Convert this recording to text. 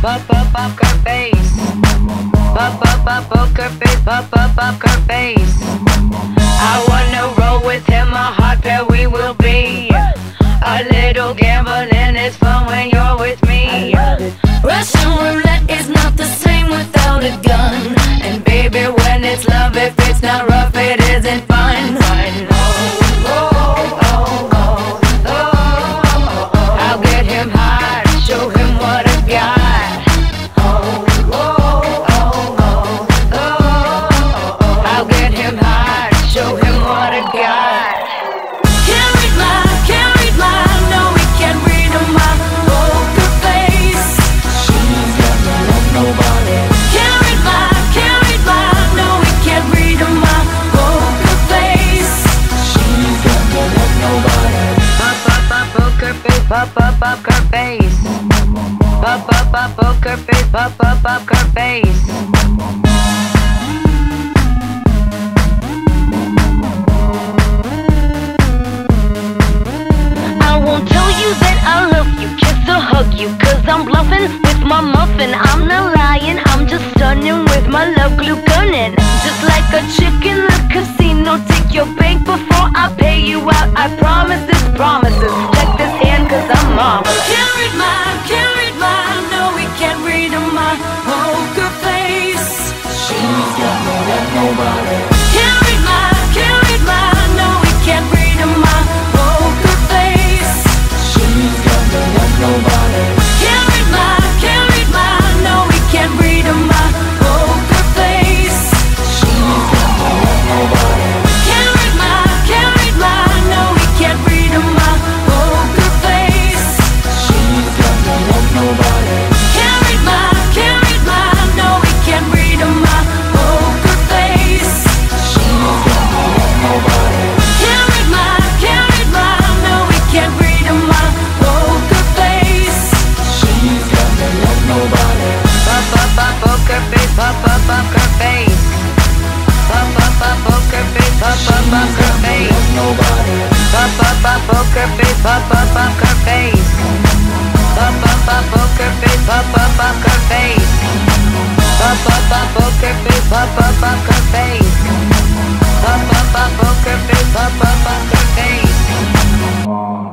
poker face. Poker face, poker face. I wanna roll with him, a hot pair we will be. A little gambling is fun when you're with me. Russian roulette is not the same without a gun. And baby, when it's love, if it's not rough, it isn't fun. I'll get him high, show him what I got. I'll get him high, show him what I got. Can't read my, no, we can't read my poker face. She's got no love, nobody. Can't read my, no, we can't read my poker face. She's got no love, nobody. Poker face, poker face. Poker face, poker face. I won't tell you that I love you, kiss or hug you, cause I'm bluffing with my muffin. I'm not lying, I'm just stunning with my love glue gunning. Just like a chick in the casino, take your bank before I pay you out. I promise this promises, check this hand cause I'm marvelous. Can't read my, no, we can't read my poker face. She's got no love, nobody. Can't read my, no, we can't read my poker face. She's got no love, nobody. Can't read my, no, we can't read my poker face. She's got no love, nobody. Can't read my, no, we can't read my poker face. She's got no love, nobody. Can't read my, no, we can't read my poker face. She's got no love, nobody. Can't read my, no, we can't read my poker face. She's got no love, nobody. Poker face, poker face. Poker face, poker face. Nobody. Poker face, poker face. Poker face, poker face. Poker face, poker face. Poker face, poker face.